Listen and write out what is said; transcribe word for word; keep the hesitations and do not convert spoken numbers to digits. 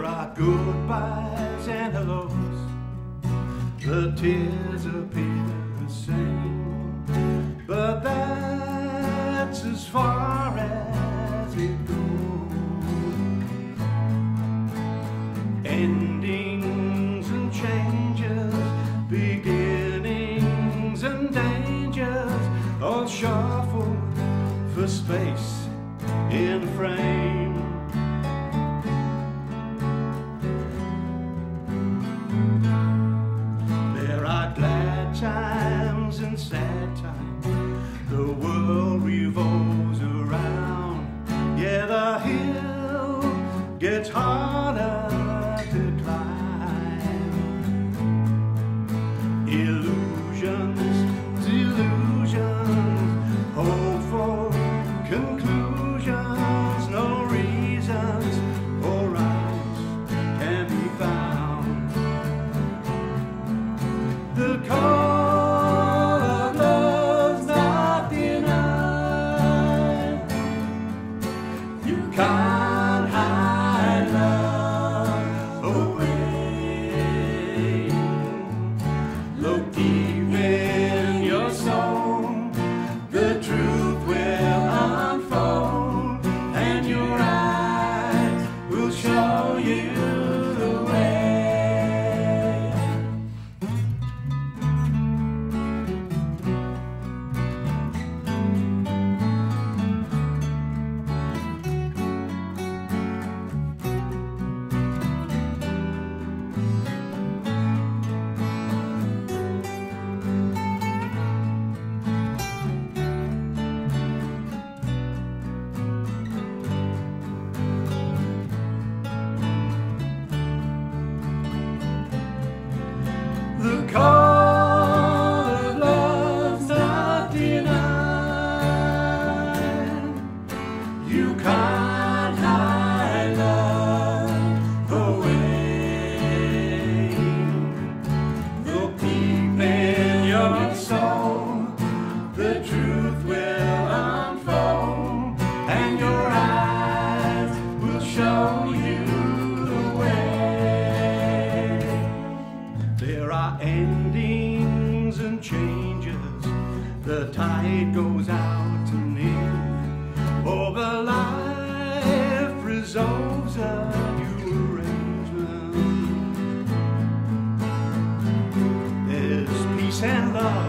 are goodbyes and hellos, the tears appear the same, but that's as far as it goes. Endings and changes, beginnings and dangers, all shuffled for space in a frame. There are glad times and sad times, the world revolves around. Yeah, the hill gets harder to climb. Illusions, delusions, hopeful conclusions, no reasons or rhymes can be found. The call of love's not denied. You can't hide love away. Look deep in your soul, the truth will unfold, and your eyes will show you the way. The call of love's not denied. You can't hide love away. Look deep in your soul, the truth will unfold, and your eyes will show you the way. There are endings and changes, the tide goes out and in, over life resolves a new arrangement. There's peace and love